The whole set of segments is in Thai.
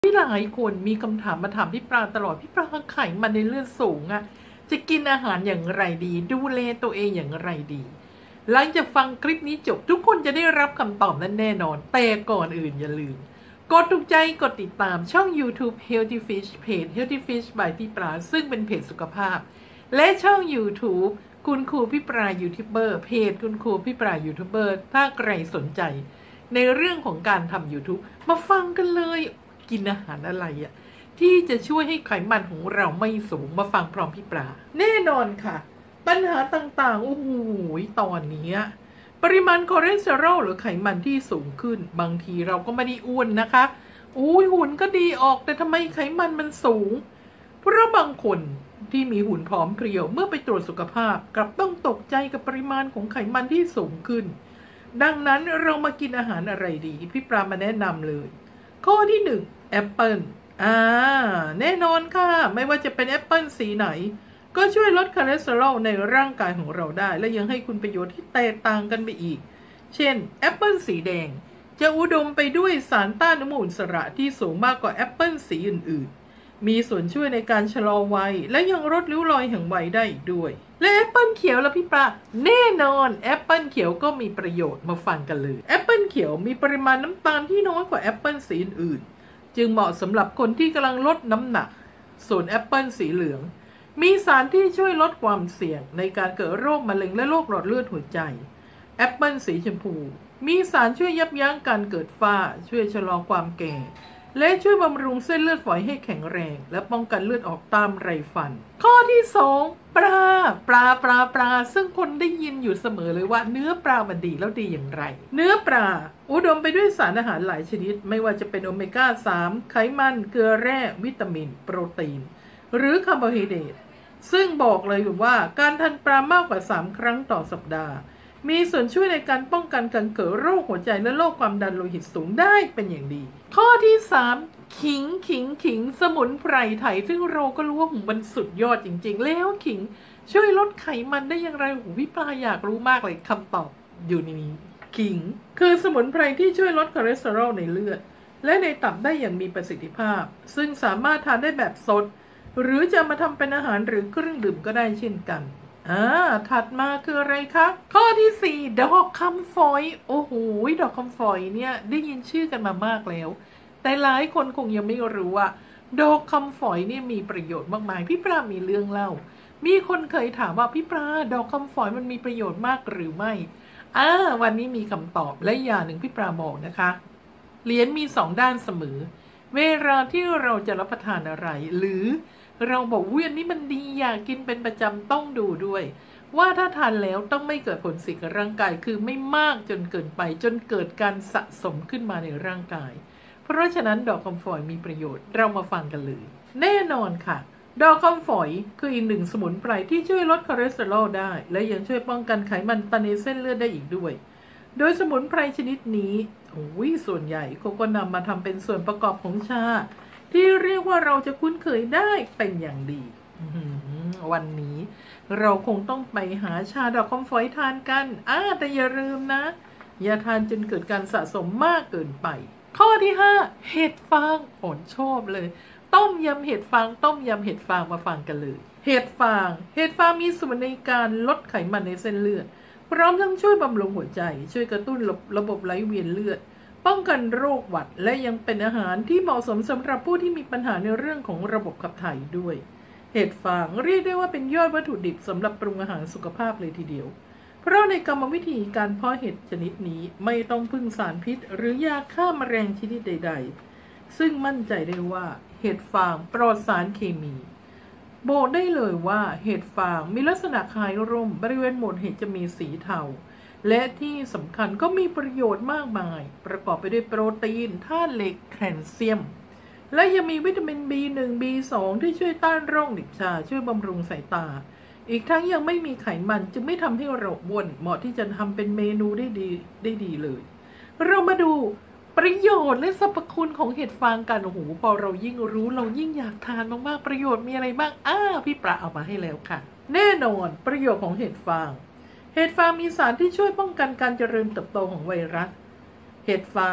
ที่หลายคนมีคำถามมาถามพี่ปลาตลอดพี่ปลาไขมันในเลือดสูงอะจะกินอาหารอย่างไรดีดูแลตัวเองอย่างไรดีหลังจากฟังคลิปนี้จบทุกคนจะได้รับคำตอบนั้นแน่นอนแต่ก่อนอื่นอย่าลืมกดถูกใจกดติดตามช่อง YouTube Healthy Fish เพจ Healthy Fish by พี่ปลาซึ่งเป็นเพจสุขภาพและช่อง YouTube คุณครูพี่ปลายูทูบเบอร์เพจคุณครูพี่ปลายูทูบเบอร์ถ้าใครสนใจในเรื่องของการทำ YouTube มาฟังกันเลยกินอาหารอะไรอะที่จะช่วยให้ไขมันของเราไม่สูงมาฟังพร้อมพี่ปลาแน่นอนค่ะปัญหาต่างๆโอ้โหตอนนี้ปริมาณคอเลสเตอรอลหรือไขมันที่สูงขึ้นบางทีเราก็ไม่ได้อ้วนนะคะหุ่นก็ดีออกแต่ทำไมไขมันมันสูงเพราะบางคนที่มีหุ่นผอมเพรียวเมื่อไปตรวจสุขภาพกลับต้องตกใจกับปริมาณของไขมันที่สูงขึ้นดังนั้นเรามากินอาหารอะไรดีพี่ปลามาแนะนำเลยข้อที่1แอปเปิลแน่นอนค่ะไม่ว่าจะเป็นแอปเปิลสีไหนก็ช่วยลดคอเลสเตอรอลในร่างกายของเราได้และยังให้คุณประโยชน์ที่แตกต่างกันไปอีกเช่นแอปเปิลสีแดงจะอุดมไปด้วยสารต้านอนุมูลอิสระที่สูงมากกว่าแอปเปิลสีอื่นๆมีส่วนช่วยในการชะลอวัยและยังลดริ้วรอยแห่งวัยได้อีกด้วยและแอปเปิลเขียวละพี่ปลาแน่นอนแอปเปิลเขียวก็มีประโยชน์มาฟังกันเลยแอปเปิลเขียวมีปริมาณน้ำตาลที่น้อยกว่าแอปเปิลสีอื่นจึงเหมาะสำหรับคนที่กำลังลดน้ำหนักส่วนแอปเปิลสีเหลืองมีสารที่ช่วยลดความเสี่ยงในการเกิดโรคมะเร็งและโรคหลอดเลือดหัวใจแอปเปิลสีชมพูมีสารช่วยยับยั้งการเกิดฝ้าช่วยชะลอความแก่และช่วยบำรุงเส้นเลือดฝอยให้แข็งแรงและป้องกันเลือดออกตามไรฟันข้อที่2ปลาซึ่งคนได้ยินอยู่เสมอเลยว่าเนื้อปลามันดีแล้วดีอย่างไรเนื้อปลาอุดมไปด้วยสารอาหารหลายชนิดไม่ว่าจะเป็นโอเมก้า3ไขมันเกลือแร่วิตามินโปรตีนหรือคาร์โบไฮเดรตซึ่งบอกเลยว่าการทานปลามากกว่า3ครั้งต่อสัปดาห์มีส่วนช่วยในการป้องกันการเกิดโรคหัวใจและโรคความดันโลหิตสูงได้เป็นอย่างดีข้อที่3ขิงสมุนไพรไทยซึ่งเราก็รู้ว่ามันสุดยอดจริงๆแล้วขิงช่วยลดไขมันได้อย่างไรพี่ปลาอยากรู้มากเลยคำตอบอยู่ในนี้ขิงคือสมุนไพรที่ช่วยลดคอเลสเตอรอลในเลือดและในตับได้อย่างมีประสิทธิภาพซึ่งสามารถทานได้แบบสดหรือจะมาทำเป็นอาหารหรือเครื่องดื่มก็ได้เช่นกันถัดมาคืออะไรคะข้อที่4ดอกคำฝอยโอ้โหดอกคำฝอยเนี่ยได้ยินชื่อกันมามากแล้วแต่หลายคนคงยังไม่รู้ว่าดอกคำฝอยเนี่ยมีประโยชน์มากมายพี่ปลามีเรื่องเล่ามีคนเคยถามว่าพี่ปลาดอกคำฝอยมันมีประโยชน์มากหรือไม่วันนี้มีคำตอบและอย่างหนึ่งพี่ปลาบอกนะคะเหรียญมี2ด้านเสมอเวลาที่เราจะรับประทานอะไรหรือเราบอกอันนี้มันดีอยากกินเป็นประจำต้องดูด้วยว่าถ้าทานแล้วต้องไม่เกิดผลเสียกับร่างกายคือไม่มากจนเกินไปจนเกิดการสะสมขึ้นมาในร่างกายเพราะฉะนั้นดอกคำฝอยมีประโยชน์เรามาฟังกันเลยแน่นอนค่ะดอกคำฝอยคืออีกหนึ่งสมุนไพรที่ช่วยลดคอเลสเตอรอลได้และยังช่วยป้องกันไขมันตันในเส้นเลือดได้อีกด้วยโดยสมุนไพรชนิดนี้ส่วนใหญ่เขาก็นำมาทำเป็นส่วนประกอบของชาที่เรียกว่าเราจะคุ้นเคยได้เป็นอย่างดีวันนี้เราคงต้องไปหาชาดอกคำฝอยทานกันแต่อย่าลืมนะอย่าทานจนเกิดการสะสมมากเกินไปข้อที่5เห็ดฟางชอบเลยต้มยำเห็ดฟางมาฟังกันเลยเห็ดฟางมีส่วนในการลดไขมันในเส้นเลือดพร้อมทั้งช่วยบำรุงหัวใจช่วยกระตุ้นระบบไหลเวียนเลือดป้องกันโรคหวัดและยังเป็นอาหารที่เหมาะสมสำหรับผู้ที่มีปัญหาในเรื่องของระบบขับถ่ายด้วยเห็ดฟางเรียกได้ว่าเป็นยอดวัตถุดิบสำหรับปรุงอาหารสุขภาพเลยทีเดียวเพราะในกรรมวิธีการเพาะเห็ดชนิดนี้ไม่ต้องพึ่งสารพิษหรือยาฆ่าแมลงชนิดใดๆซึ่งมั่นใจได้ว่าเห็ดฟางปลอดสารเคมีบอกได้เลยว่าเห็ดฟางมีลักษณะคล้ายร่มบริเวณโหมดเห็ดจะมีสีเทาและที่สำคัญก็มีประโยชน์มากมายประกอบไปด้วยโปรตีนธาตุเหล็กแคลเซียมและยังมีวิตามิน B1 B2 ที่ช่วยต้านโรคหนิบชาช่วยบำรุงสายตาอีกทั้งยังไม่มีไขมันจึงไม่ทำให้เราอ้วนเหมาะที่จะทำเป็นเมนูได้ดีเลยเรามาดูประโยชน์และสรรพคุณของเห็ดฟางกันพอเรายิ่งรู้เรายิ่งอยากทานมากๆประโยชน์มีอะไรบ้างพี่ปลาเอามาให้แล้วค่ะแน่นอนประโยชน์ของเห็ดฟางมีสารที่ช่วยป้องกันการเจริญเติบโตของไวรัสเห็ดฟาง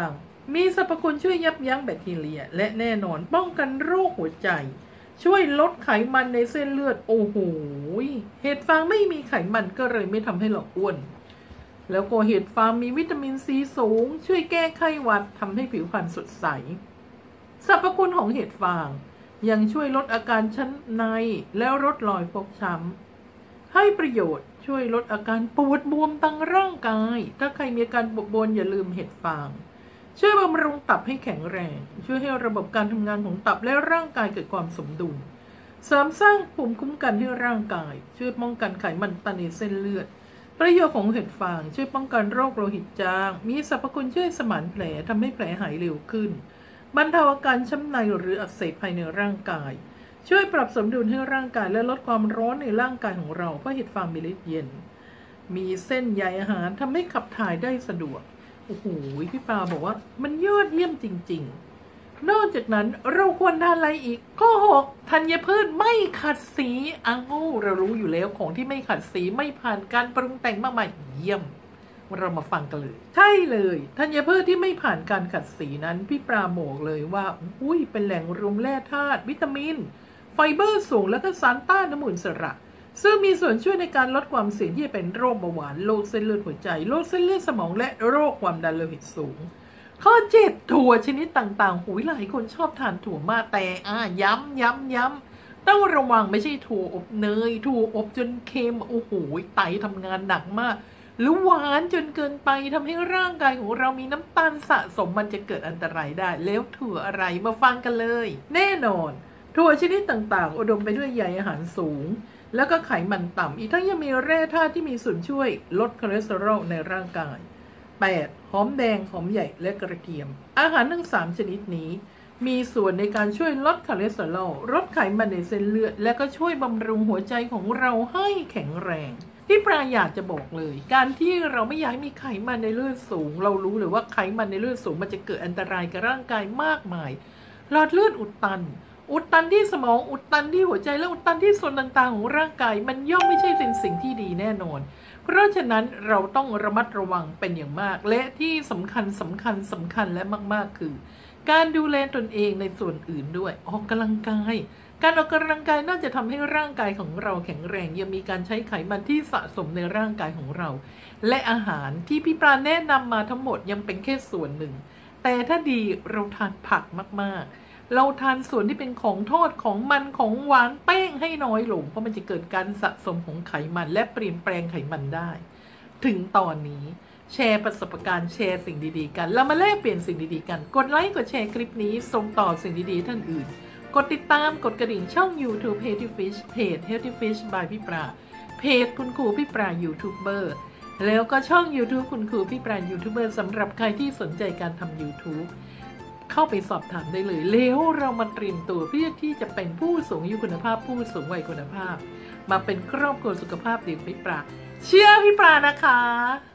มีสรรพคุณช่วยยับยั้งแบคทีเรียและแน่นอนป้องกันโรคหัวใจช่วยลดไขมันในเส้นเลือดโอ้โหเห็ดฟางไม่มีไขมันก็เลยไม่ทำให้เราอ้วนแล้วก็เห็ดฟางมีวิตามินซีสูงช่วยแก้ไข้หวัดทำให้ผิวพรรณสดใสสรรพคุณของเห็ดฟางยังช่วยลดอาการชั้นในแล้วลดรอยฟกช้ำให้ประโยชน์ช่วยลดอาการปวดบวมตามร่างกายถ้าใครมีอาการปวดบวมอย่าลืมเห็ดฟางช่วยบำรุงตับให้แข็งแรงช่วยให้ระบบการทำงานของตับและร่างกายเกิดความสมดุลเสริมสร้างภูมิคุ้มกันให้ร่างกายช่วยป้องกันไขมันตันในเส้นเลือดประโยชน์ของเห็ดฟางช่วยป้องกันโรคโลหิตจางมีสรรพคุณช่วยสมานแผลทำให้แผลหายเร็วขึ้นบรรเทาอาการช้ำในหรืออักเสบภายในร่างกายช่วยปรับสมดุลให้ร่างกายและลดความร้อนในร่างกายของเราเพราะเห็ดฟางมีฤทธิ์เย็นมีเส้นใยอาหารทำให้ขับถ่ายได้สะดวกโอ้โหพี่ปาบอกว่ามันยอดเยี่ยมจริงๆนอกจากนั้นเราควรทานอะไรอีกข้อ6ธัญพืชไม่ขัดสีอ้าวเรารู้อยู่แล้วของที่ไม่ขัดสีไม่ผ่านการปรุงแต่งมากมายเยี่ยมเรามาฟังกันเลยใช่เลยธัญพืชที่ไม่ผ่านการขัดสีนั้นพี่ปราบอกเลยว่าเป็นแหล่งรวมแร่ธาตุวิตามินไฟเบอร์สูงและก็สารต้านอนุมูลอิสระซึ่งมีส่วนช่วยในการลดความเสี่ยงที่จะเป็นโรคเบาหวานโรคเส้นเลือดหัวใจโรคเส้นเลือดสมองและโรคความดันโลหิตสูงข้อ7ถั่วชนิดต่างๆหูยหลายคนชอบทานถั่วมากแต่ย้ำต้องระวังไม่ใช่ถั่วอบเนยถั่วอบจนเค็มโอ้โหไตทำงานหนักมากหรือหวานจนเกินไปทำให้ร่างกายของเรามีน้ำตาลสะสมมันจะเกิดอันตรายได้แล้วถั่วอะไรมาฟังกันเลยแน่นอนถั่วชนิดต่างๆอุดมไปด้วยใยอาหารสูงแล้วก็ไขมันต่ำอีกทั้งยังมีแร่ธาตุที่มีส่วนช่วยลดคอเลสเตอรอลในร่างกาย8หอมแดงหอมใหญ่และกระเทียมอาหารทั้ง3ชนิดนี้มีส่วนในการช่วยลดคอเลสเตอรอลลดไขมันในเส้นเลือดและก็ช่วยบำรุงหัวใจของเราให้แข็งแรงที่ปราอยากจะบอกเลยการที่เราไม่อยากมีไขมันในเลือดสูงเรารู้เลยว่าไขมันในเลือดสูงมันจะเกิดอันตรายกับร่างกายมากมายหลอดเลือดอุดตันที่สมองอุดตันที่หัวใจและอุดตันที่ส่วนต่างๆของร่างกายมันย่อมไม่ใช่เป็นสิ่งที่ดีแน่นอนเพราะฉะนั้นเราต้องระมัดระวังเป็นอย่างมากและที่สำคัญและมากๆคือการดูแลตนเองในส่วนอื่นด้วยออกกำลังกายการออกกำลังกายน่าจะทำให้ร่างกายของเราแข็งแรงยังมีการใช้ไขมันที่สะสมในร่างกายของเราและอาหารที่พี่ปราแนะนำมาทั้งหมดยังเป็นแค่ส่วนหนึ่งแต่ถ้าดีเราทานผักมากๆเราทานส่วนที่เป็นของทอดของมันของหวานแป้งให้น้อยลงเพราะมันจะเกิดการสะสมของไขมันและเปลี่ยนแปลงไขมันได้ถึงตอนนี้แชร์ประสบการณ์แชร์สิ่งดีๆกันเรามาแลกเปลี่ยนสิ่งดีๆกันกดไลค์กดแชร์คลิปนี้ส่งต่อสิ่งดีๆท่านอื่นกดติดตามกดกระดิ่งช่อง YouTube Healthy Fish เพจ Healthy Fish by พี่ปราเพจคุณครูพี่ปรายูทูบเบอร์แล้วก็ช่อง YouTube คุณครูพี่ปรายูทูบเบอร์สำหรับใครที่สนใจการทำ YouTube เข้าไปสอบถามได้เลยแล้วเรามาเตรียมตัวเพื่อที่จะเป็นผู้สูงอายุคุณภาพผู้สูงวัยคุณภาพมาเป็นครอบครัวสุขภาพดีพี่ปราเชื่อพี่ปรานะคะ